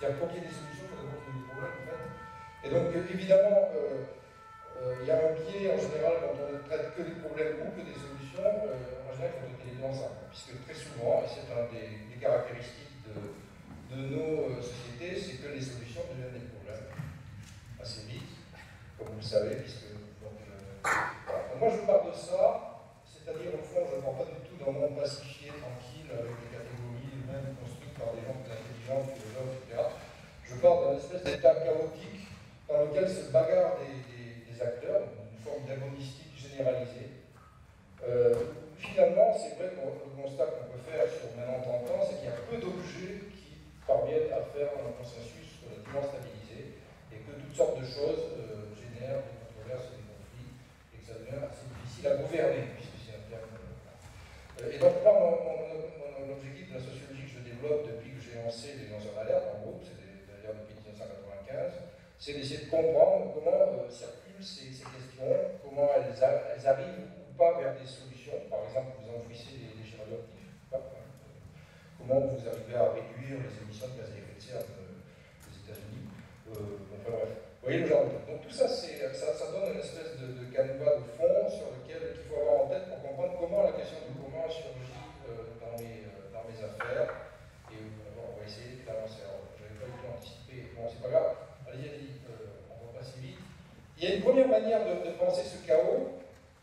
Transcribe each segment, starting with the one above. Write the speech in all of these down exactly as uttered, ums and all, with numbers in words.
C'est-à-dire pour qu'il y ait des solutions, il faut d'abord qu'il y ait des problèmes en fait. Et donc évidemment, euh, euh, il y a un biais en général quand on ne traite que des problèmes ou que des solutions, euh, en général il faut traiter les deux ensemble. Puisque très souvent, et c'est une des, des caractéristiques de, de nos euh, sociétés, c'est que les solutions deviennent des problèmes assez vite, comme vous le savez, puisque donc, euh, voilà. Donc, moi je vous parle de ça, c'est-à-dire au fond je ne parle pas du tout d'un monde pacifié, tranquille, avec des catégories même construites par des gens plus intelligents, philosophes, et cetera. Je parle d'un espèce d'état chaotique dans lequel se bagarrent des, des, des acteurs, une forme d'agonistique généralisée. Euh, finalement, c'est vrai que le constat qu'on peut faire sur maintenant trente ans, c'est qu'il y a peu d'objets qui parviennent à faire un consensus relativement stabilisé et que toutes sortes de choses euh, génèrent des controverses et des conflits et que ça devient assez difficile à gouverner, puisque c'est un terme. Euh, et donc là, mon, mon, mon objectif de la sociologie que je développe depuis que j'ai lancé les lanceurs d'alerte, en groupe, c'est d'ailleurs depuis mille neuf cent quatre-vingt-quinze, c'est d'essayer de comprendre comment euh, circulent ces, ces questions, comment elles, a, elles arrivent ou pas vers des solutions. Par exemple, vous enfouissez les déchets radioactifs. Comment vous arrivez à réduire les émissions de gaz à effet de serre des États-Unis. Euh, enfin bref, vous voyez le genre de truc. Donc tout ça, ça, ça donne une espèce de, de canevas de fond sur lequel il faut avoir en tête pour comprendre comment la question du comment surgit euh, dans, mes, euh, dans mes affaires. Et euh, bon, on va essayer d'avancer. Je n'avais pas du tout anticipé. Bon, c'est pas grave. Allez-y, allez-y, euh, on va passer vite. Il y a une première manière de, de penser ce chaos,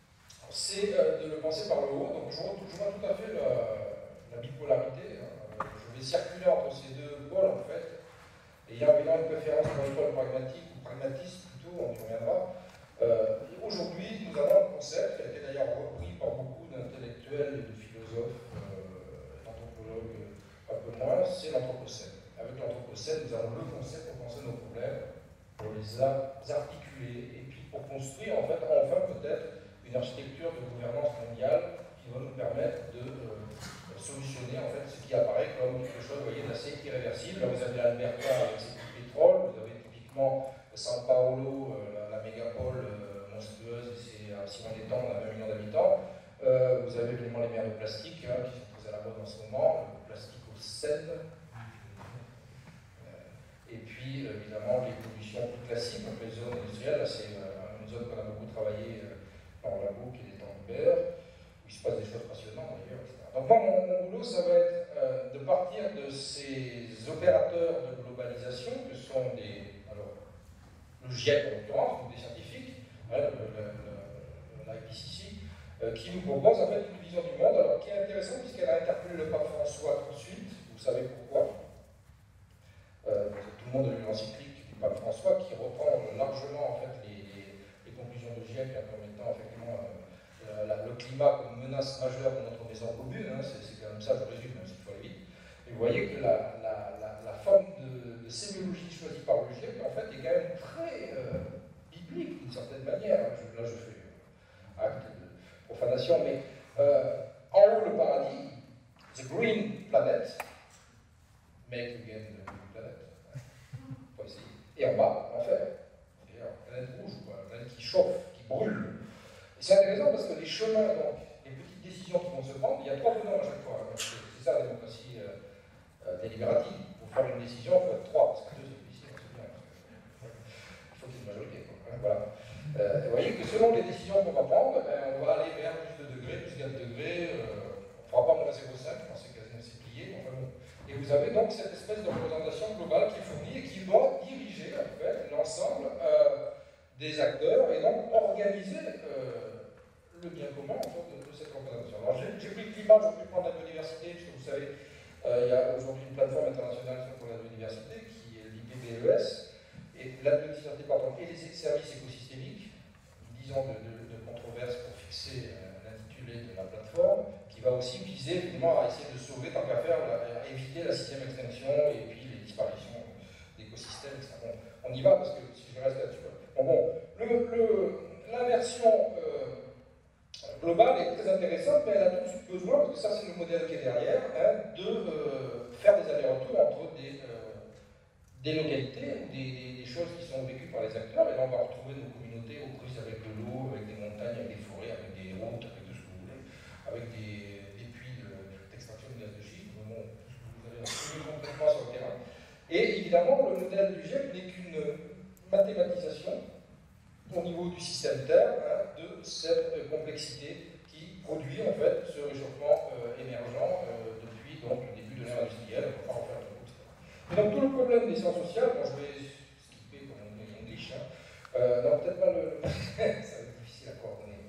c'est euh, de le penser par le haut. Donc je rejoins tout à fait la, la bipolarité. Hein. Je vais circuler entre ces deux pôles en fait. Et il y a évidemment une préférence pour les pôles pragmatiques ou pragmatistes plutôt, on y reviendra. Euh, Aujourd'hui, nous avons un concept qui a été d'ailleurs repris par beaucoup d'intellectuels et de philosophes, euh, d'anthropologues un peu moins, c'est l'anthropocène. Avec l'anthropocène, nous avons le concept pour penser nos problèmes, pour les articuler, et puis pour construire en fait, enfin peut-être une architecture de gouvernance mondiale qui va nous permettre de euh, solutionner en fait ce qui apparaît comme quelque chose, vous voyez, d'assez irréversible. Là, vous avez l'Alberta avec ses puits de pétrole, vous avez typiquement São Paulo, euh, la, la mégapole euh, monstrueuse, et c'est à six mois d'étang, on a vingt millions d'habitants. Euh, vous avez évidemment les mers de plastique hein, qui sont très à la mode en ce moment, le plastique au sel. Et puis, évidemment, les pollutions plus classiques, donc les zones industrielles, c'est une zone qu'on a beaucoup travaillé dans le labo, qui est les temps d'hiver, où il se passe des choses passionnantes d'ailleurs, et cetera. Donc moi, mon, mon boulot, ça va être euh, de partir de ces opérateurs de globalisation, que sont des, alors, le GIEC en l'occurrence, donc des scientifiques, hein, l'I P C C, euh, qui nous propose en fait une vision du monde, alors qui est intéressante puisqu'elle a interpellé le pape François tout de suite, vous savez pourquoi. Euh, tout le monde a lu l'encyclique du pape François qui reprend largement en fait, les, les, les conclusions de GIEC comme étant effectivement euh, la, le climat comme menace majeure de notre maison commune, hein, c'est quand même ça, je résume, même s'il faut aller vite. Et vous voyez que la, la, la, la forme de, de sémiologie choisie par le GIEC en fait est quand même très euh, biblique d'une certaine manière. Je, là je fais euh, acte de profanation, mais euh, en haut le paradis, the green planet, make again the green planet. Faut essayer. Et en bas, l'enfer. C'est-à-dire une planète rouge, quoi, une planète qui chauffe, qui brûle. Et c'est intéressant parce que les chemins, donc, les petites décisions qui vont se prendre, il y a trois tenants à chaque fois. C'est ça la démocratie euh, euh, délibérative. Pour faire une décision, il faut être trois, parce que deux, c'est difficile, c'est bien. Il faut qu'il y ait une majorité. Quoi, hein, voilà. Euh, vous voyez que selon les décisions qu'on va prendre, ben, on va aller vers plus de degrés, plus quatre degrés. Euh, on ne fera pas moins zéro virgule cinq, c'est quasiment c'est plié. Enfin bon. Et vous avez donc cette espèce de représentation globale qui est fournie et qui doit diriger en fait l'ensemble euh, des acteurs et donc organiser euh, le bien commun en fait, de, de cette représentation. Alors j'ai pris le climat, je vais prendre la biodiversité, puisque vous savez, euh, il y a aujourd'hui une plateforme internationale pour la biodiversité qui est l'I P B E S, et la biodiversité pardon, et les services écosystémiques, dix ans de, de, de controverse pour fixer euh, l'intitulé de la plateforme, qui va aussi viser évidemment à essayer de sauver, tant qu'à faire, à éviter la sixième extinction et puis les disparitions d'écosystèmes, et cetera. Bon, on y va parce que si je reste là-dessus. Bon, bon, l'inversion euh, globale est très intéressante, mais elle a tout de suite besoin, parce que ça c'est le modèle qui est derrière, hein, de euh, faire des allers-retours entre des, euh, des localités, des, des, des choses qui sont vécues par les acteurs, et là on va retrouver nos communautés aux prises avec de l'eau, avec des montagnes, avec des forêts, avec des routes, avec tout ce que vous voulez, avec des, des puits d'extraction de, de gaz de schiste, bon, tout ce que vous avez retrouvé complètement sur le terrain. Et évidemment, le modèle du G I E P n'est qu'une mathématisation au niveau du système Terre hein, de cette euh, complexité qui produit en fait ce réchauffement euh, émergent euh, depuis donc, le début de l'ère industrielle. On va pas en faire beaucoup, et cetera. Et donc tout le problème des sciences sociales, bon, je vais skipper comme on dit en English, hein, euh, non peut-être pas le... ça va être difficile à coordonner,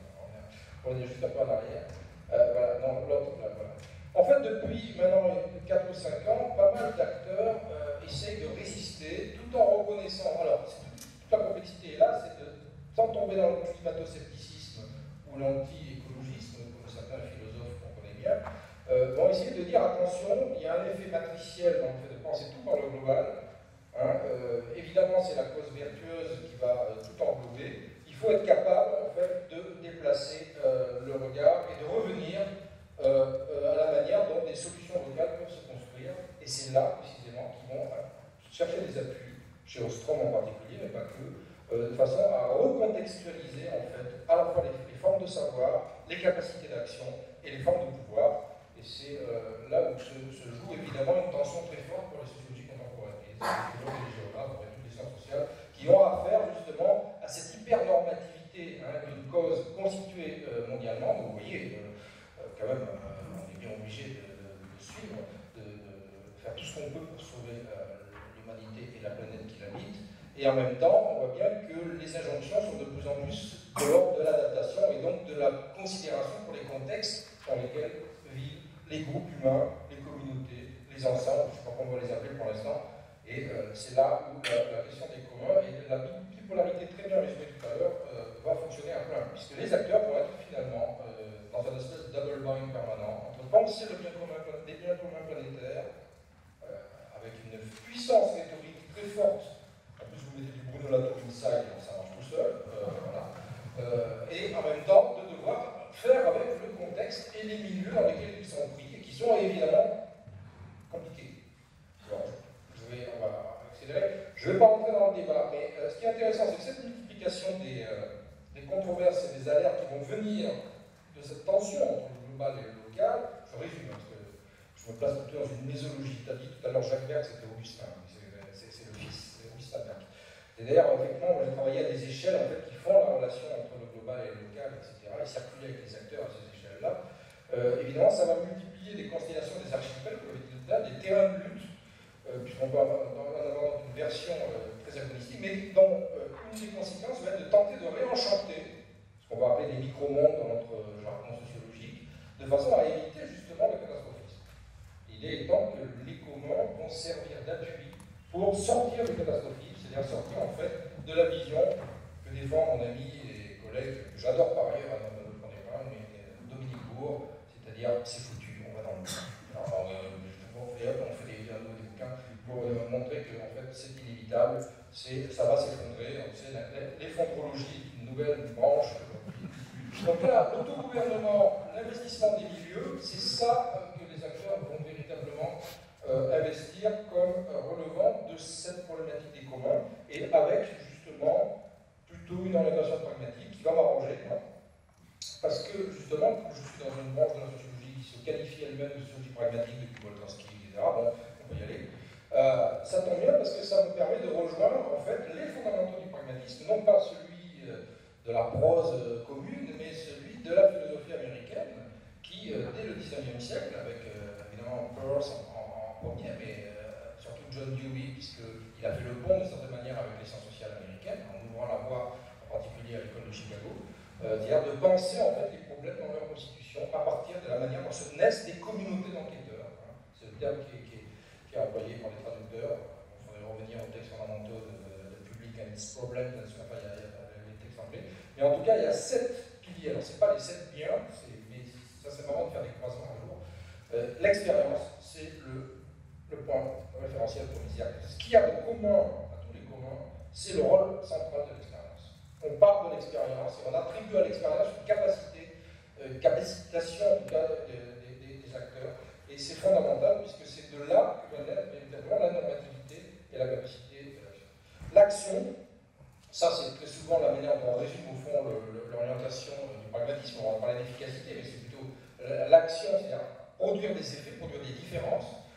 on est juste un peu en arrière. Euh, voilà, non, l'autre, là, voilà. En fait, depuis maintenant quatre ou cinq ans, pas mal d'acteurs euh, essayent de résister tout en reconnaissant. Alors, toute la complexité est là, c'est de, sans tomber dans le climato-scepticisme ou l'anti-écologisme, comme certains philosophes qu'on connaît bien, euh, vont essayer de dire attention, il y a un effet matriciel dans le fait de penser tout par le global. Hein, euh, évidemment, c'est la cause vertueuse qui va euh, tout englober. Il faut être capable, en fait, de déplacer euh, le regard et de revenir Euh, euh, à la manière dont des solutions locales peuvent se construire, et c'est là précisément qu'ils vont euh, chercher des appuis, chez Ostrom en particulier, mais pas que, euh, de façon à recontextualiser en fait à la fois les, les formes de savoir, les capacités d'action et les formes de pouvoir, et c'est euh, là où se, se joue évidemment une tension très forte pour les sociologies contemporaines, et les sociologues et les géographes, et toutes les sciences sociales, qui ont affaire justement à cette hypernormativité hein, d'une cause constituée euh, mondialement, vous voyez, euh, quand même, euh, on est bien obligé de, de, de suivre, de, de faire tout ce qu'on peut pour sauver euh, l'humanité et la planète qui l'habite. Et en même temps, on voit bien que les injonctions sont de plus en plus de l'ordre de l'adaptation et donc de la considération pour les contextes dans lesquels vivent les groupes humains, les communautés, les ensembles, je ne sais pas comment on va les appeler pour l'instant. Et euh, c'est là où la, la question des communs et la bipolarité très bien résumée tout à l'heure euh, va fonctionner à plein, puisque les acteurs vont être finalement euh, dans une espèce de double bind permanent entre penser le bien commun, les biens communs planétaires euh, avec une puissance rhétorique très forte. En plus, vous mettez du Bruno Latour inside, ça marche tout seul. Euh, voilà. euh, et en même temps, de devoir faire avec le contexte et les milieux dans lesquels ils sont pris et qui sont évidemment compliqués. Alors, je vais, on va accélérer. Je ne vais pas rentrer dans le débat, mais euh, ce qui est intéressant, c'est que cette multiplication des, euh, des controverses et des alertes qui vont venir de cette tension entre le global et le local, je résume, parce que je me place plutôt dans une mésologie. Tu as dit tout à l'heure Jacques Berck, c'était Augustin, c'est le fils, c'est Augustin Berck. Et d'ailleurs, effectivement, j'ai travaillé à des échelles en fait, qui font la relation entre le global et le local, et cetera, et circuler avec les acteurs à ces échelles-là. Euh, évidemment, ça va multiplier des constellations des archipels, comme dit là, des terrains de lutte, euh, puisqu'on peut avoir, avoir une version euh, très agonistique, mais dont euh, une des conséquences va être de tenter de réenchanter ce qu'on va appeler des micro-mondes dans notre jargon sociologique, de façon à éviter justement le catastrophisme. L'idée étant que les communs vont servir d'appui pour sortir du catastrophisme, c'est-à-dire sortir en fait de la vision que défend mon ami et collègue, que j'adore par ailleurs, à ne prenez pas, mais Dominique Bourg, c'est-à-dire c'est foutu, on va dans le mur. Alors, euh, et hop, on fait des vidéos, des bouquins pour euh, montrer que en fait, c'est inévitable, ça va s'effondrer, l'effondrologie est une nouvelle branche. Donc là, l'autogouvernement, l'investissement des milieux, c'est ça euh, que les acteurs vont véritablement euh, investir comme euh, relevant de cette problématique des communs, et avec justement plutôt une orientation pragmatique qui va m'arranger, parce que justement, je suis dans une branche de la sociologie qui se qualifie elle-même de sociologie pragmatique depuis Boltanski, et cetera. Bon, on peut y aller. Euh, ça tombe bien parce que ça me permet de rejoindre en fait les fondamentaux du pragmatisme, non pas celui euh, de la prose euh, commune, mais celui de la philosophie américaine qui, euh, dès le dix-neuvième siècle, avec euh, évidemment Peirce en, en, en premier, mais euh, surtout John Dewey, puisqu'il a fait le pont de certaine manière avec les sciences sociales américaines, en ouvrant la voie en particulier à l'école de Chicago, euh, c'est-à-dire de penser en fait les problèmes dans leur constitution à partir de la manière dont se naissent des communautés d'enquêteurs. Hein. C'est le terme qui est, qui est qui est employé par les traducteurs. Il faudrait revenir aux textes fondamentaux de, de, de Public and its Problems, enfin, il y, a, il y a les textes anglais. Mais en tout cas, il y a sept piliers. Alors, ce n'est pas les sept biens, mais ça, c'est marrant de faire des croisements un jour. Euh, L'expérience, c'est le, le point référentiel pour les actes. Ce qu'il y a de commun à tous les communs, c'est le rôle central de l'expérience. On part de l'expérience et on attribue à l'expérience une capacité, euh, une capacitation en tout cas des, des, des acteurs. Et c'est fondamental puisque c'est de là que va naître véritablement la normativité et la capacité de l'action. L'action, ça c'est très souvent la manière dont on résume au fond l'orientation du pragmatisme. On va parler d'efficacité, mais c'est plutôt l'action, c'est-à-dire produire des effets, produire des différences.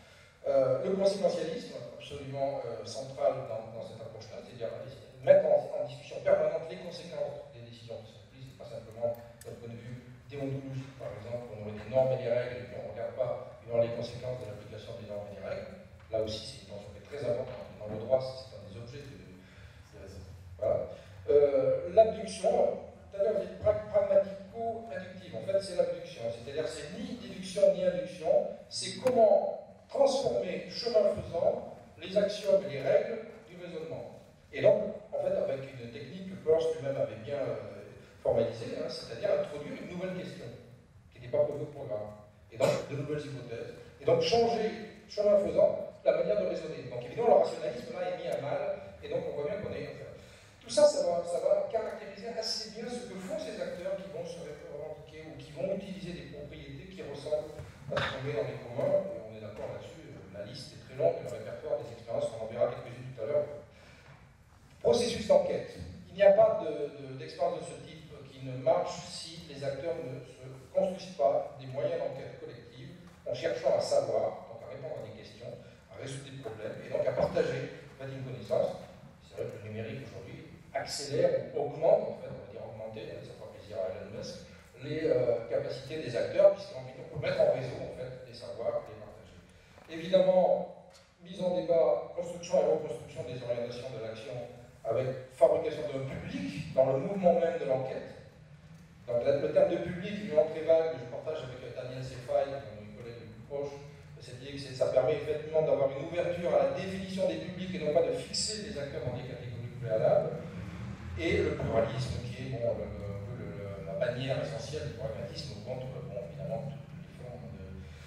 Euh, le conséquentialisme, absolument euh, central dans, dans cette approche-là, c'est-à-dire mettre en, en discussion permanente les conséquences des décisions qui sont prises, et pas simplement d'un point de vue déontologique, par exemple, on aurait des normes et des règles, et puis on ne regarde pas les conséquences de l'application des normes et des règles. Là aussi, c'est une notion qui est très importante. Dans le droit, c'est un des objets de, de raison. Voilà. Euh, l'abduction, tout à l'heure, vous dites pragmatico-inductive. En fait, c'est l'abduction. C'est-à-dire, c'est ni déduction ni induction. C'est comment transformer, chemin faisant, les axiomes et les règles du raisonnement. Et donc, en fait, avec une technique que Peirce lui-même avait bien euh, formalisée, hein, c'est-à-dire introduire une nouvelle question qui n'était pas prévue au programme. Et donc, de nouvelles hypothèses. Et donc, changer, chemin faisant, la manière de raisonner. Donc, évidemment, le rationalisme, là, est mis à mal. Et donc, on voit bien qu'on est... Enfin, tout ça, ça va, ça va caractériser assez bien ce que font ces acteurs qui vont se revendiquer ou qui vont utiliser des propriétés qui ressemblent à ce qu'on met dans les communs. Et on est d'accord là-dessus. La liste est très longue, le répertoire des expériences, on en verra quelques-unes tout à l'heure. Processus d'enquête. Il n'y a pas d'expérience de, de ce type qui ne marche si les acteurs ne se construisent pas des moyens d'enquête collective en cherchant à savoir, donc à répondre à des questions, à résoudre des problèmes et donc à partager en fait, une connaissance. C'est vrai que le numérique aujourd'hui accélère ou augmente, en fait, on va dire augmenter, ça fera plaisir à Elon Musk, les euh, capacités des acteurs, puisqu'on peut mettre en réseau en fait, des savoirs et les partager. Évidemment, mise en débat, construction et reconstruction des orientations de l'action avec fabrication d'un public dans le mouvement même de l'enquête. Donc le terme de public, évidemment très vague, je partage avec Daniel Sefai, mon collègue le plus proche, cette idée que ça permet effectivement d'avoir une ouverture à la définition des publics et non pas de fixer les acteurs dans des catégories préalables. Et le pluralisme qui est bon, le, le, le, la bannière essentielle du pragmatisme contre, bon, évidemment, toutes les formes de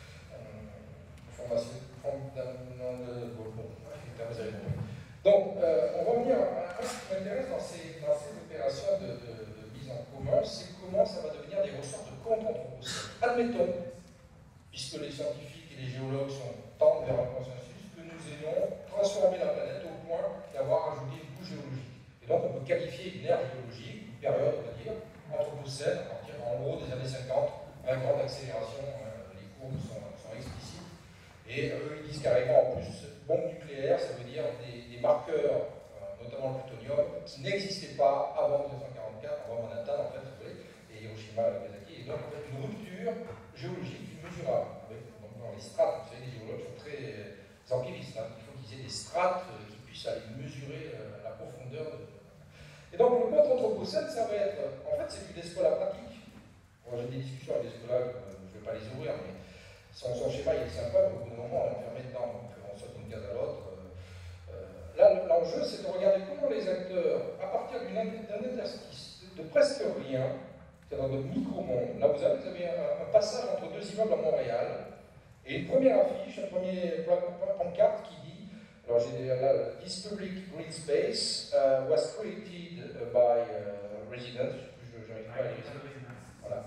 euh, formation, forme de, bon, bon, vous avez compris. Donc, euh, on va revenir à ce qui m'intéresse dans ces, dans ces opérations de, de, de mise en commun, c'est comment ça va devenir des ressorts de contre-anthropocène. Admettons, puisque les scientifiques et les géologues sont tendent vers un consensus, que nous ayons transformé la planète au point d'avoir ajouté une couche géologique. Et donc, on peut qualifier une ère géologique, une période, on va dire, anthropocène, à partir en gros des années cinquante, à grande accélération, euh, les courbes sont, sont explicites. Et eux, ils disent carrément, en plus, bombe nucléaire, ça veut dire des, des marqueurs, euh, notamment le plutonium, qui n'existaient pas avant mille neuf cent quarante-quatre, avant Manhattan, en fait, vous voyez, et Hiroshima et Nagasaki. Et donc, en fait, une rupture géologique mesurable. Avec, donc, dans les strates, vous savez, les géologues sont très euh, empiristes, hein. Il faut qu'ils aient des strates euh, qui puissent aller mesurer euh, la profondeur. De... Et donc, le contre-anthropocène, ça va être, en fait, c'est du despola pratique. Moi, j'ai des discussions avec des despolas, euh, je ne vais pas les ouvrir, mais son, son schéma il est sympa, mais au bout d'un moment on est enfermé dedans, donc on saute d'une case à l'autre. Euh, là, l'enjeu c'est de regarder comment les acteurs, à partir d'un interstice de, de presque rien, c'est-à-dire dans notre micro-monde, là vous avez, vous avez un, un passage entre deux immeubles à Montréal, et une première affiche, un premier pancarte qui dit, alors j'ai là, this public green space uh, was created by uh, residents, je n'arrive pas à lire ici. Voilà.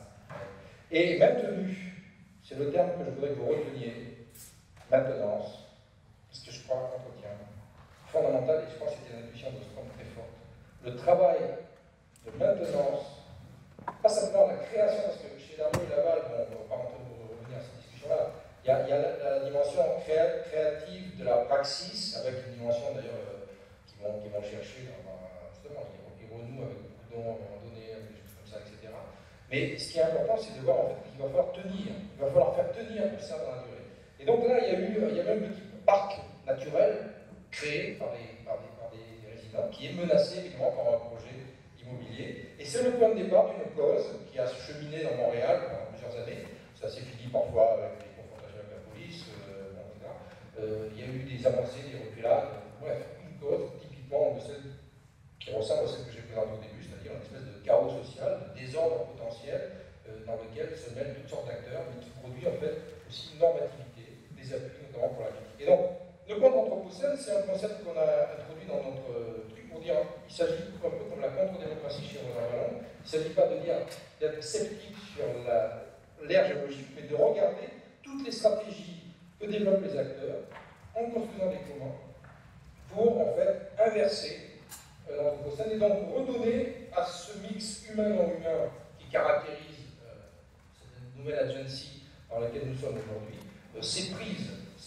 Et maintenu. C'est le terme que je voudrais que vous reteniez, maintenance, parce que je crois qu'entretien fondamental, et je crois que c'était l'intuition de Strom très forte. Le travail de maintenance, pas simplement la création, parce que chez Darbo et Laval, bon, on ne va pas rentrer pour revenir à cette discussion-là, il y a, il y a la, la dimension créa, créative de la praxis, avec une dimension d'ailleurs euh, qui, vont, qui vont chercher, dans, justement, ils renouent avec beaucoup de dons à un moment donné, avec des choses comme ça, et cetera. Mais ce qui est important, c'est de voir en fait, qu'il va falloir tenir, il va falloir faire tenir tout ça dans la durée. Et donc là, il y a eu, il y a même un petit parc naturel créé par des, par des, par des résidents, qui est menacé évidemment par un projet immobilier. Et c'est le point de départ d'une cause qui a cheminé dans Montréal pendant plusieurs années. Ça s'est fini parfois avec des confrontations avec la police, euh, bon, et cetera. Euh, il y a eu des avancées, des reculades, bref, une cause typiquement de celle qui ressemble à celle que j'ai présentée au début, c'est-à-dire une espèce de chaos social, de désordre potentiel, euh, dans lequel se mêlent toutes sortes d'acteurs, mais qui produit en fait aussi une normativité, des appuis notamment pour la critique. Et donc, le contre-anthropocène, c'est un concept qu'on a introduit dans notre euh, truc pour dire, il s'agit un peu comme la contre-démocratie chez Roland Vallon, il ne s'agit pas de dire d'être sceptique sur l'ère géologique, mais de regarder toutes les stratégies que développent les acteurs en construisant des communs pour en fait inverser l'anthropocène et donc redonner à ce mix humain-non-humain qui caractérise euh, cette nouvelle agency dans laquelle nous sommes aujourd'hui, euh, ces prises,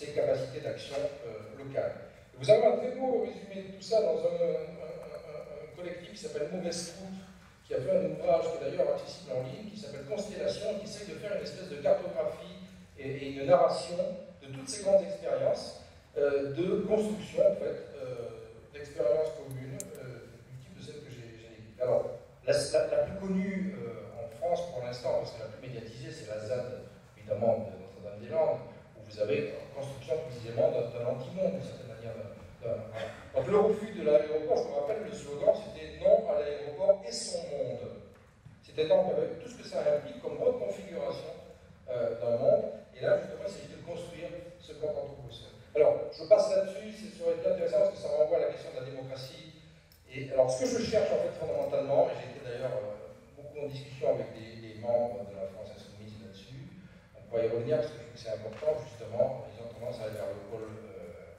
ses capacités d'action euh, locales. Vous avez un très beau résumé de tout ça dans un, un, un, un collectif qui s'appelle Mauvaise Troupe, qui a fait un ouvrage qui est d'ailleurs accessible en ligne, qui s'appelle Constellation, qui essaye de faire une espèce de cartographie et, et une narration de toutes ces grandes expériences euh, de construction, en fait, euh, d'expériences communes, euh, du type de celle que j'ai décrite. Alors, la, la, la plus connue euh, en France pour l'instant, parce que la plus médiatisée, c'est la ZAD, évidemment, de Notre-Dame-des-Landes, où vous avez construction précisément d'un anti-monde, d'une certaine manière. Donc le refus de l'aéroport, je me rappelle, le slogan, c'était non à l'aéroport et son monde. C'était donc avec tout ce que ça implique comme reconfiguration euh, d'un monde. Et là, justement, il s'agit de construire ce camp anthropocène. Alors, je passe là-dessus, ça aurait été intéressant parce que ça renvoie à la question de la démocratie. Et alors, ce que je cherche en fait fondamentalement, et j'ai été d'ailleurs euh, beaucoup en discussion avec des, des membres de la France Insoumise là-dessus, on pourra y revenir parce que je trouve que c'est important, justement, ils ont tendance à aller vers le pôle, euh,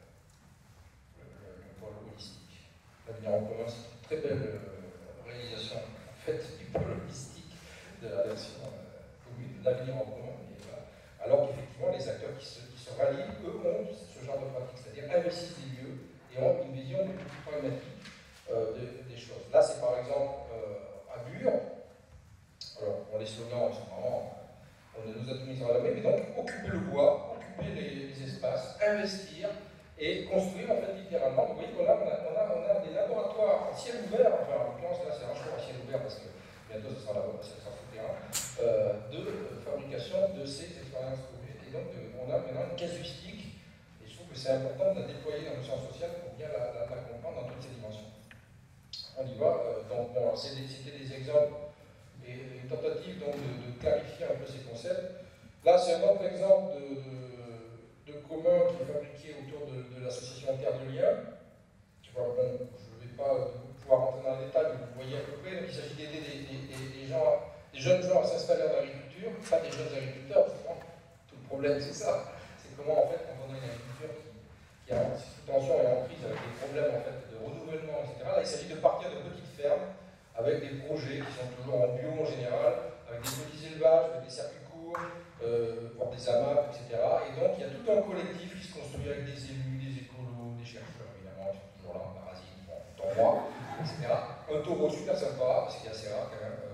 le, le, le pôle holistique. L'avenir en commun, c'est une très belle euh, réalisation en fait du pôle holistique de la version euh, commune, l'avenir en commun. Alors qu'effectivement, les acteurs qui se, qui se rallient, eux, ont ce genre de pratique, c'est-à-dire investissent des lieux et ont une vision beaucoup plus pragmatique euh, de, des choses. Là, c'est par exemple euh, à Bure. Alors, bon, les slogans, ils sont vraiment, on ne nous atomisera jamais, mais donc occuper le bois, occuper les, les espaces, investir et construire, en fait, littéralement. Vous voyez qu'on a, on a, on a, on a des laboratoires en ciel ouvert, enfin, en l'occurrence, là, c'est vachement en ciel ouvert parce que bientôt, ce sera, la, ce sera souterrain, euh, de euh, fabrication de ces expériences communes. Et donc, de, on a maintenant une casuistique, et je trouve que c'est important de la déployer dans le sciences sociales pour bien la, la, la comprendre dans toutes ses dimensions. On y va. Euh, donc, bon, c'était des, des exemples et une tentative donc, de, de clarifier un peu ces concepts. Là, c'est un autre exemple de, de, de commun qui est fabriqué autour de, de l'association Terre de Liens. Bon, je ne vais pas pouvoir rentrer dans les détails, mais vous voyez à peu près. Donc, il s'agit d'aider des, des, des, des gens, des jeunes gens à s'installer en agriculture, pas des jeunes agriculteurs, justement. Tout le problème, c'est ça. C'est comment, en fait, quand on a une agriculture qui, qui est en tension et en crise, avec des problèmes en fait, de renouvellement, et cetera. Là, il s'agit de partir de petites fermes, avec des projets qui sont toujours en bio en général, avec des petits élevages, avec des circuits courts, euh, voire des amas, et cetera. Et donc, il y a tout un collectif qui se construit avec des élus, des écolos, des chercheurs, évidemment, qui sont toujours là, en parasite, bon, moi, et cetera. Un taureau super sympa, parce qu'il est assez rare quand même.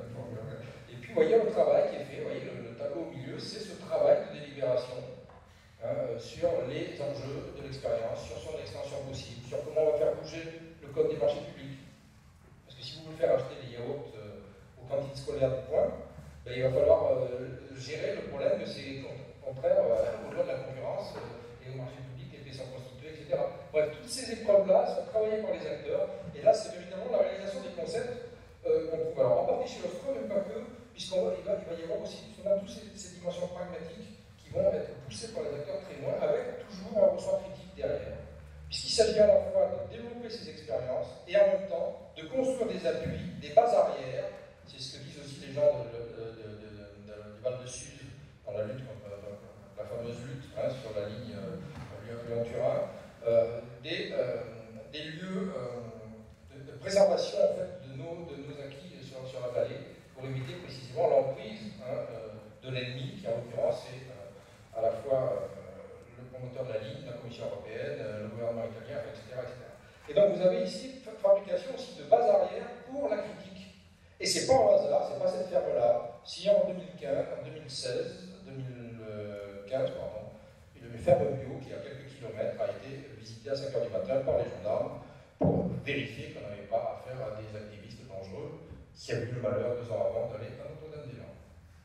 Et puis, vous voyez le travail qui est fait, vous voyez le, le tableau au milieu, c'est ce travail de délibération hein, sur les enjeux de l'expérience, sur son extension possible, sur comment on va faire bouger le code des marchés publics. Parce que si vous voulez faire acheter des yaourts euh, aux cantines scolaires du coin, ben, il va falloir euh, gérer le problème de ces contraires euh, au-delà de la concurrence euh, et au marché public, les pièces constituées, et cetera. Bref, toutes ces épreuves-là sont travaillées par les acteurs, et là, c'est évidemment la réalisation des concepts euh, qu'on trouve alors en partie chez l'Ostro, mais pas que, puisqu'il va, il va y avoir aussi justement toutes ces, ces dimensions pragmatiques qui vont être poussées par les acteurs très loin, avec toujours un ressort critique derrière. Puisqu'il s'agit à la fois de développer ces expériences et en même temps de construire des appuis, des bases arrières. C'est ce que disent aussi les gens de, de, de, de, de, du Val de Sud dans la lutte contre la fameuse lutte hein, sur la ligne euh, Lyon-Turin, euh, des, euh, des lieux euh, de, de préservation en fait, de, nos, de nos acquis sur, sur la vallée pour éviter précisément l'emprise hein, euh, de l'ennemi qui en l'occurrence est euh, à la fois euh, le promoteur de la ligne, la Commission européenne, le gouvernement italien, et cetera, et cetera. Et donc vous avez ici une fabrication aussi de base arrière pour la critique. Et c'est pas un hasard, c'est pas cette ferme-là. Si en deux mille quinze, en deux mille seize, deux mille quinze, pardon, une ferme bio qui, à quelques kilomètres, a été visitée à cinq heures du matin par les gendarmes pour vérifier qu'on n'avait pas affaire à des activistes dangereux qui avaient eu le malheur deux ans avant d'aller à Notre-Dame-des-Landes.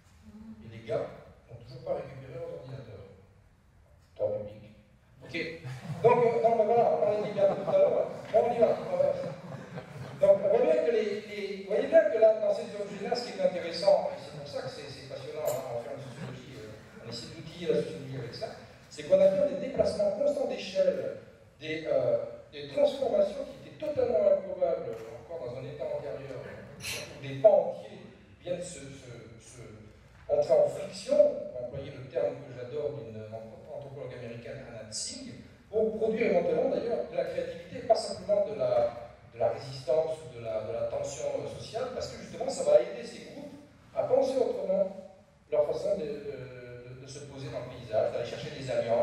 Et les gars n'ont toujours pas récupéré leurs ordinateurs. Temps public. Ok. Donc, euh, non, mais voilà, on parlait de liberté tout à l'heure. Bon, on y va. On va. Donc, on voit bien que les, les. Vous voyez bien que là, dans ces objets-là, ce qui est intéressant, et c'est pour ça que c'est passionnant, hein, on fait une sociologie, euh, on essaie d'outiller la sociologie avec ça, c'est qu'on a fait des déplacements constants d'échelle, des, euh, des transformations qui étaient totalement improbables, encore dans un état antérieur, où des pans entiers viennent se, se, se entrer en friction, pour employer le terme que j'adore d'une anthropologue américaine, Anna Tsing, pour produire éventuellement d'ailleurs de la créativité, pas simplement de la, de la résistance ou de la, de la tension sociale, parce que justement ça va aider ces groupes à penser autrement leur façon de, de, de se poser dans le paysage, d'aller chercher des alliances,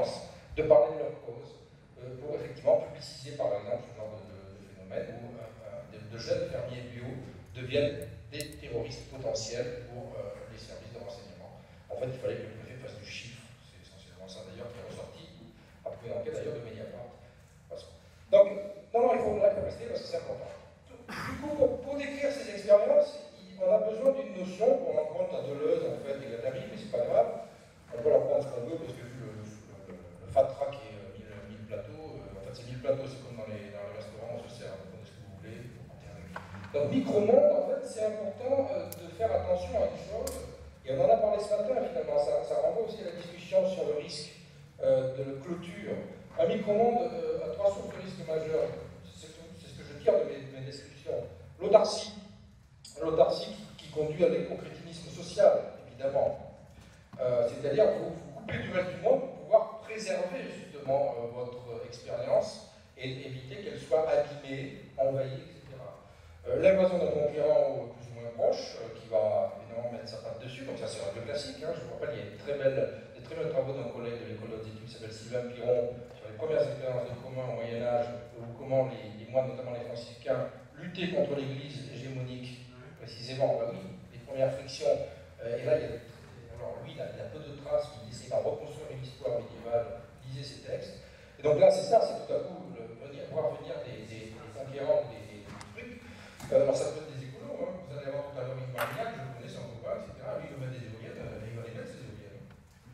de parler de leur cause, euh, pour effectivement publiciser par exemple ce genre de, de, de phénomène où euh, de, de jeunes fermiers bio deviennent des terroristes potentiels pour euh, les services de renseignement. En fait, il fallait que le préfet fasse du chiffre, c'est essentiellement ça d'ailleurs qui est ressorti, après une enquête d'ailleurs de Mediapart. Donc, non, non, il faut la capacité parce que c'est important. Du coup, pour, pour décrire ces expériences, on a besoin d'une notion qu'on emprunte à Deleuze en fait et Guattari, mais c'est pas grave. On peut l'apprendre ce qu'on veut parce que vu le, le, le, le fatra qui est mille, mille plateaux, euh, en fait c'est mille plateaux, c'est comme dans les, dans les restaurants, on se sert, vous prenez ce que vous voulez. Donc micro-monde, en fait, c'est important euh, de faire attention à une chose, et on en a parlé ce matin finalement, ça, ça renvoie aussi à la discussion sur le risque euh, de clôture. Un micro-monde euh, a trois sources de risques majeurs, c'est ce que je tire de mes, de mes descriptions. L'autarcie, l'autarcie qui, qui conduit à l'éco-crétinisme social, évidemment. Euh, C'est-à-dire que vous vous coupez du reste du monde pour pouvoir préserver justement euh, votre expérience et éviter qu'elle soit abîmée, envahie, et cetera. Euh, L'invasion d'un concurrent plus ou moins proche, euh, qui va évidemment mettre sa patte dessus, donc ça c'est un peu classique, hein, je vous rappelle, il y a des très belles, des très belles travaux d'un collègue de l'école des études qui s'appelle Sylvain Piron, sur les premières expériences de commun au Moyen-Âge, ou comment les, les moines, notamment les franciscains, luttaient contre l'église hégémonique, précisément, bah oui, les premières frictions, euh, et là il y a, alors lui il a, il a peu de traces, mais il essaie d'en reconstruire une histoire médiévale, lisez ses textes, et donc là c'est ça, c'est tout à coup le, venir, voir venir des, des, des conquérants, des, des trucs, euh, alors ça peut être des écolos, hein. Vous allez avoir tout à l'heure Yves Marignac, je le connais, son copain, et cetera, lui il veut mettre des éoliennes, euh, il va les mettre ces éoliennes.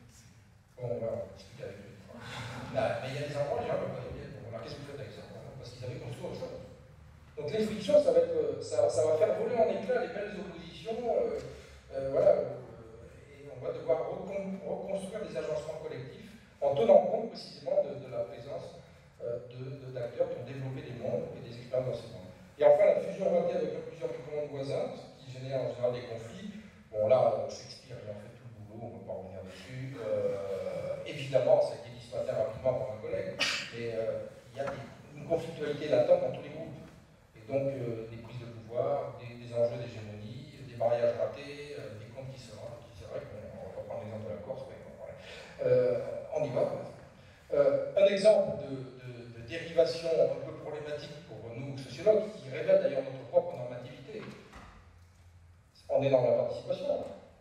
Bon, on va discuter avec lui. Là, mais il y a des endroits, les gens ne peuvent pas les mettre. Bon, alors qu'est-ce que vous faites avec ça? Parce qu'ils avaient construit autre chose. Donc les frictions, ça va, être, ça, ça va faire voler en éclats les belles oppositions, euh, euh, voilà, euh, et on va devoir recon, reconstruire des agencements collectifs en tenant compte précisément de, de la présence euh, d'acteurs qui ont développé des mondes et des expériences dans ces mondes. Et enfin, la fusion ratée avec plusieurs micro-mondes voisins, qui génère en général des conflits. Bon, là, Shakespeare, il en fait tout le boulot, on ne va pas revenir dessus. Euh, évidemment, ça a été dit ce matin rapidement par un collègue, mais euh, il y a des, une conflictualité latente dans tous les groupes. Et donc, euh, des prises de pouvoir, des, des enjeux d'hégémonie, des mariages ratés, euh, des comptes qui se ratent. C'est vrai qu'on va prendre l'exemple de la Corse, mais bon, voilà. euh, on y va. Euh, un exemple de, de, de dérivation un peu problématique pour nous sociologues, qui révèle d'ailleurs notre propre normativité. On est dans la participation.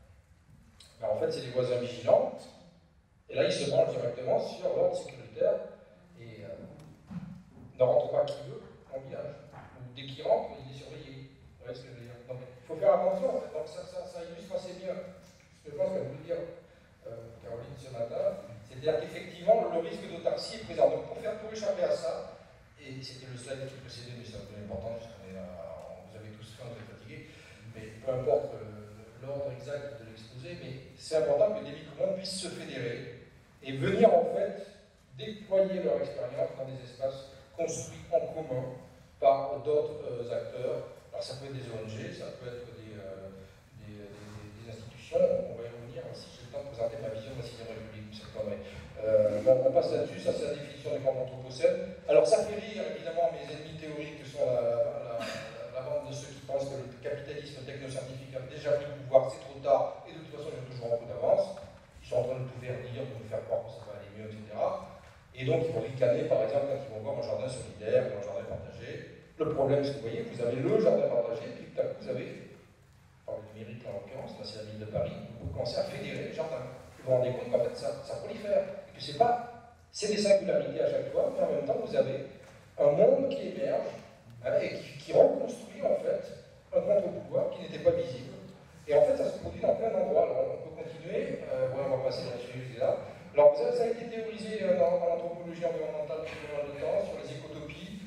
Ben, en fait, c'est les voisins vigilants, et là, ils se branchent directement sur l'ordre sécuritaire, et euh, ne rentre pas qui veut en village. Ou dès qu'il rentre, il est surveillé. Vous voyez ce que je veux dire? Donc, il faut faire attention. En fait. Donc, ça, ça, ça illustre assez bien ce que je pense qu'elle voulait dire euh, Caroline ce matin. C'est-à-dire qu'effectivement, le risque d'autarcie est présent. Donc, pour, faire, pour échapper à ça, et c'était le slide qui précédait, mais c'est un peu important, parce que vous avez tous faim, vous êtes fatigués, mais peu importe euh, l'ordre exact de l'exposé, mais c'est important que des micro-mondes puissent se fédérer et venir en fait déployer leur expérience dans des espaces construits en commun par d'autres euh, acteurs. Alors ça peut être des O N G, ça peut être des, euh, des, des, des institutions, on va y revenir si j'ai le temps de présenter ma vision de la sixième République, vous s'attendrez. Euh, bon, on passe là-dessus, ça c'est la définition des grands anthropocènes. Alors ça fait rire évidemment mes ennemis théoriques que sont la, la, la, la bande de ceux qui pensent que le capitalisme technoscientifique a déjà pris le pouvoir, c'est trop tard, et de toute façon ils ont toujours un peu d'avance. Ils sont en train de tout faire dire, de nous faire croire que ça va aller mieux, et cetera. Et donc ils vont ricaner par exemple quand ils vont voir un jardin solidaire ou un jardin partagé. Le problème, c'est que vous voyez, vous avez le jardin partagé, puis tout à coup vous avez, par le numérique en l'occurrence, là c'est la ville de Paris, vous commencez à fédérer les jardins. Vous vous rendez compte qu'en fait ça, ça prolifère. Et que c'est pas, c'est des singularités à chaque fois, mais en même temps vous avez un monde qui émerge hein, et qui, qui reconstruit en fait un contre-pouvoir qui n'était pas visible. Et en fait ça se produit dans plein d'endroits. Alors on peut continuer, euh, ouais, on va passer là-dessus, là. Alors ça, ça a été théorisé dans, dans l'anthropologie environnementale depuis pas mal de temps, sur les écotopies,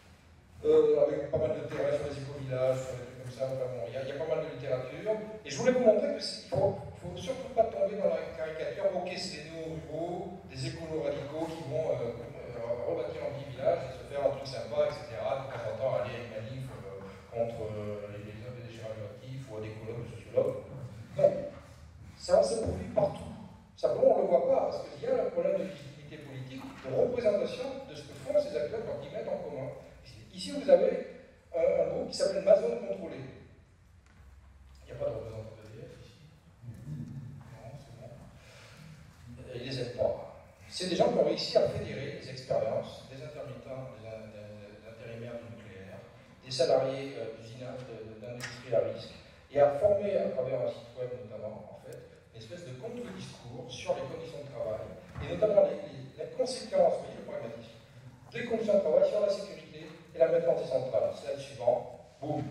euh, avec pas mal de théories sur les éco-villages, sur des trucs comme ça, enfin, bon, il y, y a pas mal de littérature. Et je voulais vous montrer que il ne faut, faut surtout pas tomber dans la caricature, ok c'est des néo-ruraux, des écolos radicaux qui vont euh, euh, rebâtir un petit village et se faire un truc sympa, et cetera. De temps en temps aller à une manif euh, contre euh, les, les hommes des déchets radioactifs ou à des écologues, des sociologues. Non, ça se produit partout. Simplement, on ne le voit pas, parce qu'il y a un problème de légitimité politique, de représentation de ce que font ces acteurs quand ils mettent en commun. Ici, vous avez un, un groupe qui s'appelle Ma Zone Contrôlée. Il n'y a pas de représentant de E D F ici. Non, c'est bon. Ils ne les aiment pas. C'est des gens qui ont réussi à fédérer des expériences, des intermittents, des, des, des intérimaires du nucléaire, des salariés euh, d'usinage d'industrie à risque, et à former à travers un site web notamment, en fait, une espèce de contre-discours sur les conditions de travail, et notamment les, les, les conséquences, vous voyez le pragmatisme, des conditions de travail sur la sécurité et la maintenance des centrales. Slide suivant, boum.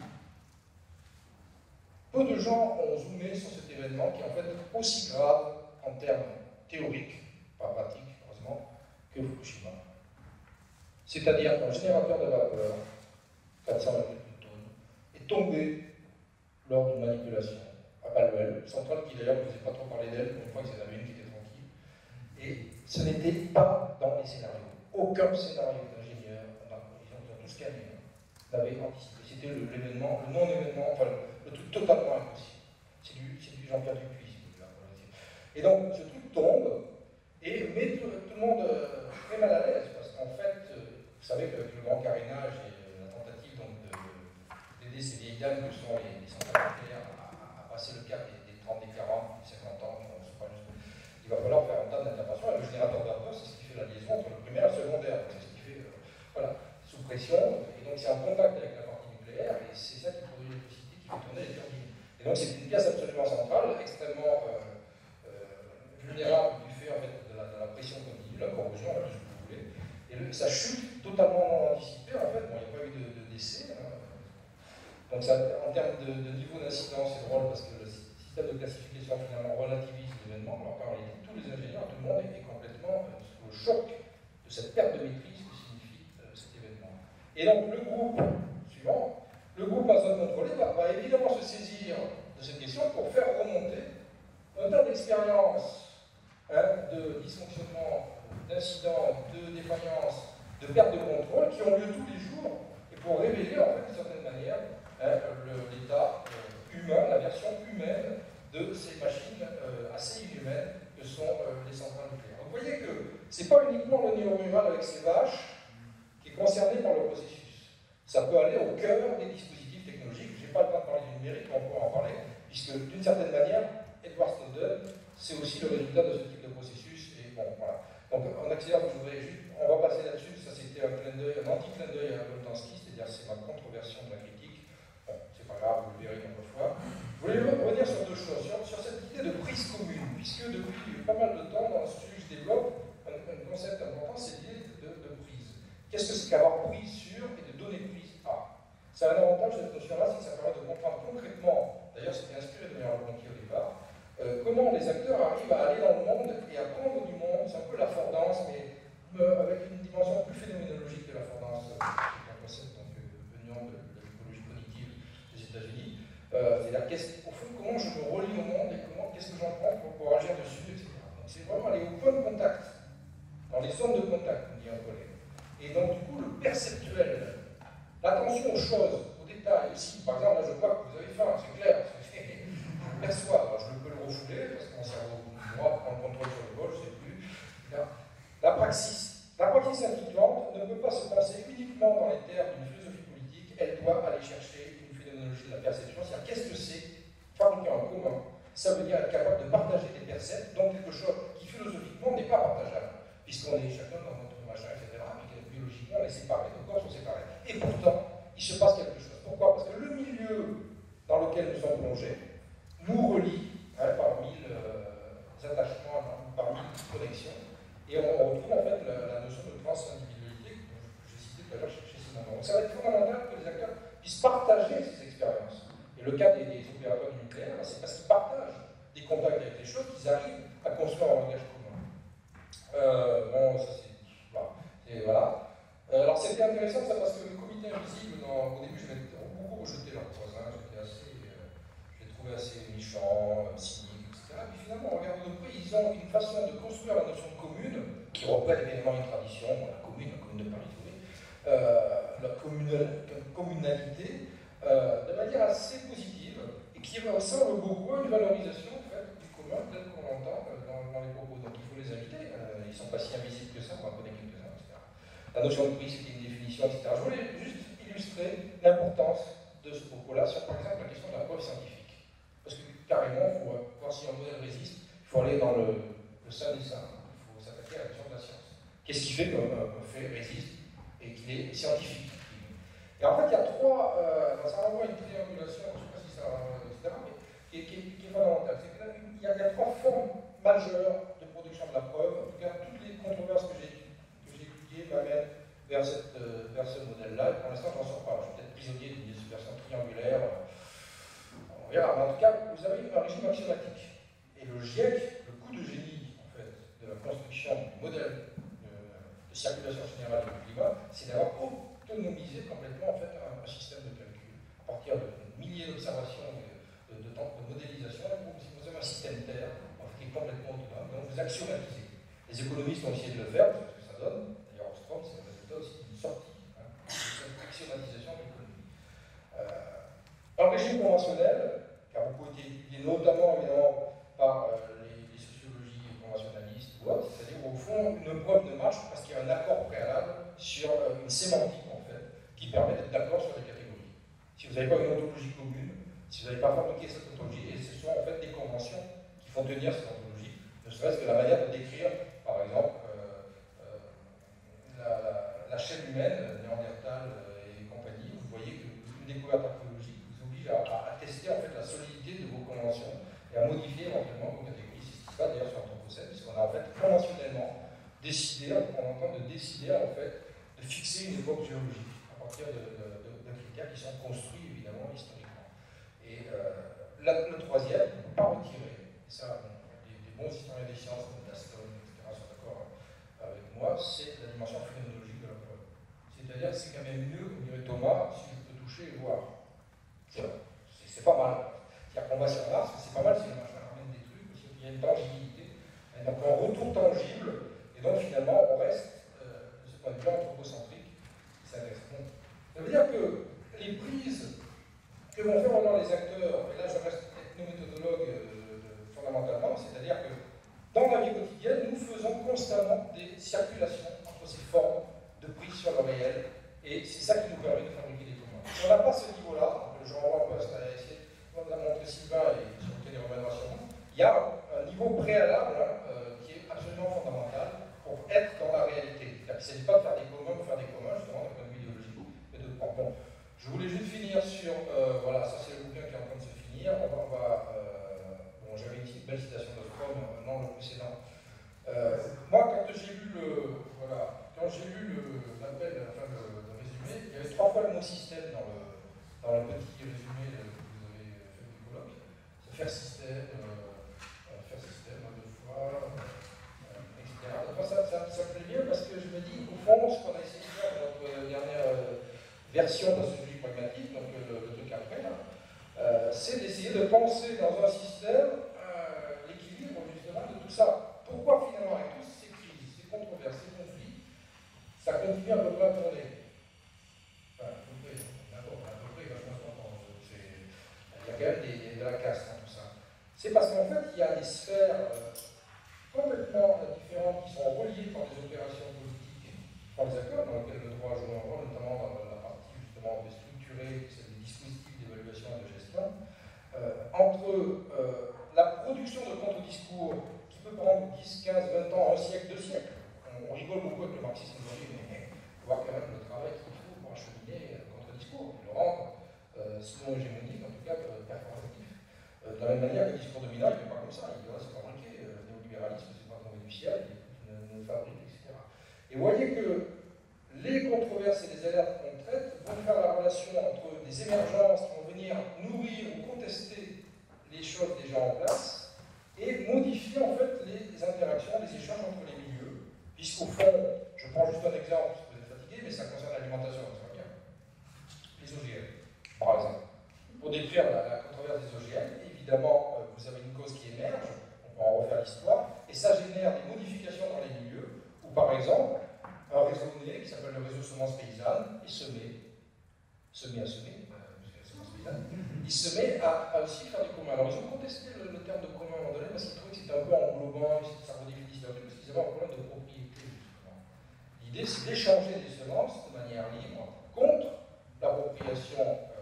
Peu de gens ont zoomé sur cet événement qui est en fait aussi grave en termes théoriques, pas pratiques, heureusement, que Fukushima. C'est-à-dire qu'un générateur de vapeur, quatre cents vingt-huit tonnes, est tombé lors d'une manipulation à Paluel, centrale qui d'ailleurs ne faisait pas trop parler d'elle, pour une fois que c'est la une qui était tranquille. Et ce n'était pas dans les scénarios. Aucun scénario d'ingénieur, ils ont tout scanné, n'avait anticipé. C'était l'événement, le non-événement, enfin le, le truc totalement impossible. C'est du, du Jean-Pierre Dupuis. Et donc ce truc tombe, et met tout, tout le monde euh, très mal à l'aise, parce qu'en fait, euh, vous savez qu'avec le grand carénage et euh, la tentative d'aider ces vieilles dames que sont les, les centrales nucléaires à, à passer le cap des, des trente, des quarante, des cinquante ans, on sait pas juste, il va falloir faire un tas d'interventions, et le générateur de vapeur, c'est ce qui fait la liaison entre le primaire et le secondaire, c'est ce qui fait, euh, voilà, sous pression, et donc c'est en contact avec la partie nucléaire, et c'est ça qui produit l'électricité, qui fait tourner les turbines. Et donc c'est une pièce absolument centrale, extrêmement euh, vulnérable du fait en fait, de, la, de la pression continue, la corrosion, tout ce que vous voulez. Et le, ça chute totalement non anticipée, en fait. Bon, il n'y a pas eu de, de décès. Hein. Donc, ça, en termes de, de niveau d'incidence, c'est drôle parce que le système de classification finalement relativise l'événement, mais en réalité, tous les ingénieurs, tout le monde est, est complètement euh, sous le choc de cette perte de maîtrise que signifie euh, cet événement. Et donc, le groupe suivant, le groupe en zone contrôlée, va, va évidemment se saisir de cette question pour faire remonter un tas d'expériences hein, de dysfonctionnement, d'incidents, de défaillances, de perte de contrôle qui ont lieu tous les jours et pour révéler en fait d'une certaine manière hein, l'état euh, humain, la version humaine de ces machines euh, assez inhumaines que sont euh, les centrales nucléaires. Donc vous voyez que ce n'est pas uniquement le néo-rural avec ses vaches qui est concerné par le processus. Ça peut aller au cœur des dispositifs technologiques. Je n'ai pas le temps de parler du numérique, mais on pourra en parler, puisque d'une certaine manière, Edward Snowden, c'est aussi le résultat de ce type de processus. Et bon, voilà. Donc, en accélère, je voudrais juste, on va passer là-dessus, ça c'était un clin d'œil, un anti-clin d'œil à Boltanski, c'est-à-dire c'est ma controversion de la critique. Bon, c'est pas grave, vous le verrez une autre fois. Je voulais revenir sur deux choses, sur, sur cette idée de prise commune, puisque depuis pas mal de temps, dans ce sujet, je développe un, un concept important, c'est l'idée de, de prise. Qu'est-ce que c'est qu'avoir prise sur et de donner prise à? C'est un avantage, cette notion-là, c'est que ça permet de comprendre concrètement, d'ailleurs c'était inspiré de Merleau-Ponty au départ, Euh, comment les acteurs arrivent à aller dans le monde et à prendre du monde, c'est un peu l'affordance, mais euh, avec une dimension plus phénoménologique que l'affordance, euh, qui est un concept donc, euh, venant de, de l'écologie cognitive des États-Unis. Euh, C'est-à-dire, au fond, comment je me relie au monde et comment, qu'est-ce que j'en prends pour pouvoir agir dessus, et cetera. Donc c'est vraiment aller au point de contact, dans les zones de contact, comme dit un collègue. Et donc, du coup, le perceptuel, l'attention aux choses, aux détails aussi. Par exemple, là, je vois que vous avez faim, c'est clair. Je perçois, alors je peux le refouler parce que mon cerveau moi prend le contrôle sur le bol, je ne sais plus. La, la praxis, la praxis intelligente ne peut pas se penser uniquement dans les termes d'une philosophie politique, elle doit aller chercher une phénoménologie de la perception, c'est-à-dire qu'est-ce que c'est fabriquer en commun. Ça veut dire être capable de partager des percepts, donc quelque chose qui philosophiquement n'est pas partageable, puisqu'on est chacun dans notre machin, et cetera, mais biologiquement on est séparés, nos corps sont séparés. Et pourtant, il se passe quelque chose. Pourquoi? Parce que le milieu dans lequel nous sommes plongés nous relie hein, par mille euh, attachements, par mille connexions, et on, on retrouve en fait la, la notion de transindividualité que j'ai citée tout à l'heure chez, chez Simon. Donc ça va être fondamental que les acteurs puissent partager ces expériences. Et le cas des, des opérateurs du nucléaire, c'est parce qu'ils partagent des contacts avec les choses qu'ils arrivent à construire un langage commun. Euh, bon, ça c'est... Voilà. Et voilà. Euh, alors c'était intéressant ça parce que le comité invisible, dans, au début je m'étais beaucoup rejeté leur voisin, j'étais assez... assez méchants, cyniques, et cetera. Et puis finalement, on regarde de près, ils ont une façon de construire la notion de commune, qui reprenne évidemment une tradition, la commune, la commune de Paris, euh, la communal, communalité, euh, de manière assez positive, et qui ressemble beaucoup à une valorisation en fait, du commun, tel qu'on l'entend dans, dans les propos. Donc il faut les inviter, euh, ils ne sont pas si invisibles que ça, on en connaît quelques-uns, et cetera. La notion de prix, c'était une définition, et cetera. Je voulais juste illustrer l'importance de ce propos-là sur, par exemple, la question de la preuve scientifique. Parce que carrément, il faut voir si un modèle résiste, il faut aller dans le, le sein des seins, il faut s'attaquer à la question de la science. Qu'est-ce qui fait qu'un fait résiste et qu'il est scientifique? Et en fait, il y a trois, euh, ça renvoie à une triangulation, je ne sais pas si ça, et cetera, mais qui est, qui est, qui est fondamentale. C'est qu'il y, y a trois formes majeures de production de la preuve. En tout cas, toutes les controverses que j'ai étudiées m'amènent vers, cette, euh, vers ce modèle-là. Et pour l'instant, je n'en sors pas. Je suis peut-être prisonnier d'une version triangulaire. On verra. Mais en tout cas, vous avez un régime axiomatique. Et le GIEC, le coup de génie, en fait, de la construction du modèle de, de circulation générale du climat, c'est d'avoir autonomiser complètement en fait, un, un système de calcul à partir de milliers d'observations de, de, de, de modélisation. Vous avez un système Terre qui est complètement autonome, donc vous axiomatisez. Les économistes ont essayé de le faire, parce que ça donne. D'ailleurs, Ostrom, c'est le résultat aussi d'une sortie hein, de cette axiomatisation de l'économie. Euh, un régime conventionnel, qui a beaucoup été étudié notamment évidemment par euh, les, les sociologies conventionnalistes ou autres, c'est-à-dire au fond, une preuve ne marche parce qu'il y a un accord préalable sur euh, une sémantique qui permet d'être d'accord sur les catégories. Si vous n'avez pas une ontologie commune, si vous n'avez pas fabriqué cette ontologie, et ce sont en fait des conventions qui font tenir cette ontologie, ne serait-ce que la manière de décrire, par exemple, euh, euh, la, la, la chaîne humaine, Néandertal et compagnie, vous voyez qu'une découverte archéologique vous oblige à, à, à tester en fait la solidité de vos conventions et à modifier éventuellement vos catégories. C'est ce qui se passe d'ailleurs sur Anthropocène, puisqu'on a en fait conventionnellement décidé, on est en train de décider en fait de fixer une époque géologique à partir de, de, de, de critères qui sont construits évidemment historiquement. Et euh, la, le troisième, on ne peut pas retirer, et ça, bon, les, les bons historiens des sciences, comme Daston, et cetera, sont d'accord avec moi, c'est la dimension phénoménologique de la preuve. C'est-à-dire que c'est quand même mieux, comme dirait Thomas, si je peux toucher et voir. C'est pas mal. C'est-à-dire qu'on va sur Mars, mais c'est pas mal si le machin ramène des trucs, parce qu'il y a une tangibilité, et donc un retour tangible, et donc finalement on reste, euh, de ce point de vue anthropocentrique, ça veut dire que les prises que vont faire maintenant les acteurs, et là je reste ethnométhodologue euh, fondamentalement, c'est-à-dire que dans la vie quotidienne, nous faisons constamment des circulations entre ces formes de prise sur le réel, et c'est ça qui nous permet de fabriquer des communs. Si on n'a pas ce niveau-là, je renvoie un peu à ce qu'a essayé de montrer Sylvain et sur lequel il reviendra sûrement, il y a un niveau préalable hein, euh, qui est absolument fondamental pour être dans la réalité. Il ne s'agit pas de faire des communs pour faire des communs, justement, d'un point de vue idéologique, mais de prendre. Bon, je voulais juste finir sur, euh, voilà, ça c'est le bouquin qui est en train de se finir. On va, on va euh, bon, j'avais une belle citation de Fromm, non le précédent. Euh, moi, quand j'ai lu le, voilà, quand j'ai lu l'appel, enfin le, le résumé, il y avait trois fois le mot système dans le, dans le petit résumé que vous avez fait du colloque. C'est faire système, euh, faire système deux fois. Euh, et cetera. Donc, ça, ça, ça me plaît bien parce que je me dis, au fond, ce qu'on a essayé de faire dans notre dernière euh, version de sociologie pragmatique, donc le, le truc après, là, euh, c'est d'essayer de penser dans un système euh, l'équilibre justement de tout ça. Pourquoi finalement, avec toutes ces crises, ces controverses, ces conflits, ça continue à peu près à tourner? Enfin, à peu près, d'abord, à peu près, vachement content. Il y a quand même des, de la casse dans tout ça. C'est parce qu'en fait, il y a des sphères euh, complètement différentes qui sont reliées par des opérations politiques, par des accords dans lesquels le droit joue un rôle, notamment dans la partie justement de structurer des dispositifs d'évaluation et de gestion, euh, entre euh, la production de contre-discours qui peut prendre dix, quinze, vingt ans, un siècle, deux siècles. On, on rigole beaucoup avec le marxisme aujourd'hui, mais il faut voir quand même le travail qu'il faut pour acheminer le contre-discours, le rendre, euh, sinon hégémonique, en tout cas euh, performatif. Euh, de la même manière que le discours dominant, il n'est pas comme ça, il reste fabriqué. Le néolibéralisme, c'est pas tombé du ciel, il est une, une fabrique, et cetera. Et vous voyez que les controverses et les alertes qu'on traite vont faire la relation entre des émergences qui vont venir nourrir ou contester les choses déjà en place et modifier en fait les, les interactions, les échanges entre les milieux, puisqu'au fond, je prends juste un exemple, parce que vous êtes fatigué, mais ça concerne l'alimentation, ça va bien. Les O G M, par exemple. Pour décrire la, la controverse des O G M, évidemment, euh, vous avez une cause qui émerge, on peut en refaire l'histoire, et ça génère des modifications dans les milieux, où par exemple, un réseau né qui s'appelle le réseau semences paysannes est semé, semé à semer, euh, parce que la semence paysanne, il se met à, à aussi faire du commun. Alors ils ont contesté le, le terme de commun à un moment donné parce qu'ils trouvaient que c'était un peu englobant, ça redéfinissait un truc, parce qu'ils avaient un problème de propriété justement. L'idée c'est d'échanger des semences de manière libre contre l'appropriation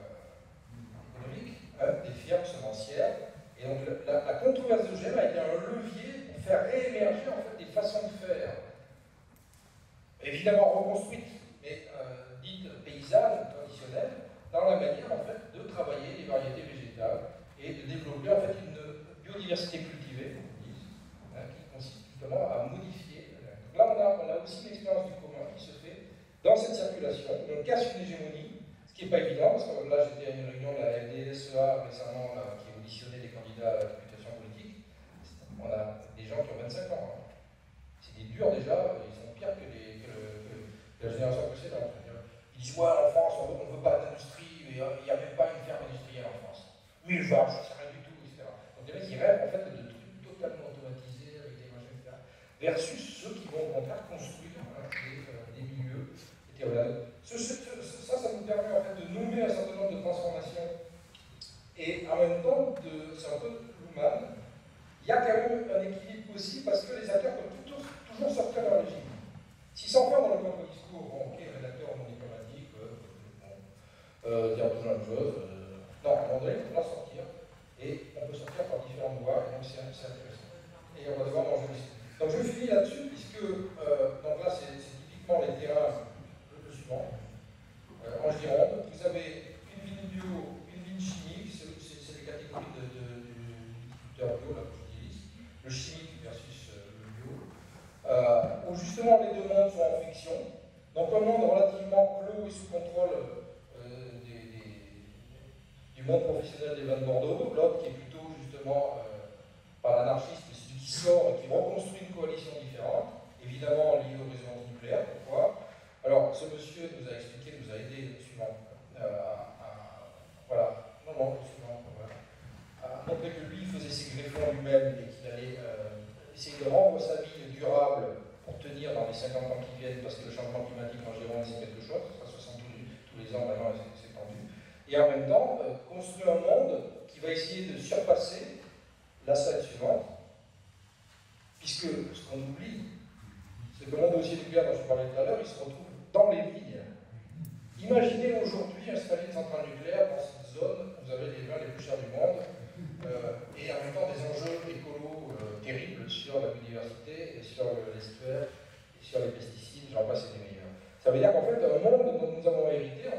euh, économique hein, des firmes semencières. Et donc la, la controverse de O G M a été un levier pour faire réémerger en fait des façons de faire évidemment reconstruite, mais euh, dite paysanne, traditionnelle, dans la manière en fait de travailler les variétés végétales et de développer en fait une biodiversité cultivée, on dit, hein, qui consiste justement à modifier. Donc là, on a, on a aussi l'expérience du commun qui se fait dans cette circulation. On casse une hégémonie, ce qui n'est pas évident, parce que là j'étais à une réunion de la L D S E A récemment là, qui auditionnait des candidats à la députation politique. On a des gens qui ont vingt-cinq ans. Hein. C'est des durs déjà, ils sont pires que, les, que, le, que la génération précédente. Ils disent ouais, en France, on ne veut pas d'industrie, il n'y a même pas une ferme industrielle en France. Mille vaches, ça rien du tout, et cetera. Donc les mecs, ils rêvent en fait de trucs totalement automatisés avec des machines, et cetera. Versus ceux qui vont au contraire construire hein, des, euh, des milieux hétérodoxes. Ce, ce, ce, ça, ça nous permet en fait de nommer un certain nombre de transformations. Et en même temps, c'est un peu Luhmann, il y a quand même un équilibre possible parce que les acteurs peuvent toujours, toujours sortir de leur régime. S'ils s'enferment dans le contre-discours, bon, ok, rédacteur non diplomatique, euh, bon, euh, dire toujours la même chose, euh, non, à un moment donné, il faudra sortir, et on peut sortir par différentes voies, et donc c'est intéressant. Et on va devoir manger ici. Donc je finis là-dessus, puisque, euh, donc là, c'est typiquement les terrains, le, le suivant, euh, en Gironde, vous avez une vigne bio, une vigne chimique, c'est les catégories de, de, du viticulteur bio, là, que j'utilise, le chimique versus euh, le bio. Euh, où justement les deux mondes sont en fiction, donc un monde relativement clos et sous contrôle euh, des, des, du monde professionnel des vins de Bordeaux, l'autre qui est plutôt justement euh, par l'anarchiste, celui qui sort et qui reconstruit une coalition différente, évidemment liée aux résonances nucléaires, pourquoi? Alors ce monsieur nous a expliqué, nous a aidé le suivant, euh, à, voilà, non, non, le suivant, voilà, à montrer que lui faisait ses greffons lui-même et qu'il allait euh, essayer de rendre sa vie durable pour tenir dans les cinquante ans qui viennent, parce que le changement climatique en Gironde, c'est quelque chose, ça se sent tous les, tous les ans, maintenant, c'est tendu. Et en même temps, euh, construire un monde qui va essayer de surpasser la slide suivante, puisque ce qu'on oublie, c'est que le monde dossier nucléaire dont je parlais tout à l'heure, il se retrouve dans les vignes. Imaginez aujourd'hui installer une centrale nucléaire dans cette zone où vous avez les vins les plus chers du monde, Euh, et en même temps des enjeux écolos euh, terribles sur la biodiversité, et sur l'estuaire, et sur les pesticides, j'en passe et des meilleurs. Ça veut dire qu'en fait, un monde dont nous avons hérité,